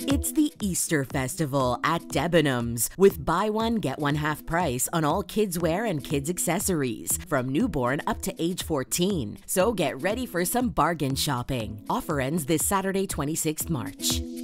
It's the Easter Festival at Debenhams with buy one, get one half price on all kids wear and kids accessories from newborn up to age 14. So get ready for some bargain shopping. Offer ends this Saturday, 26th March.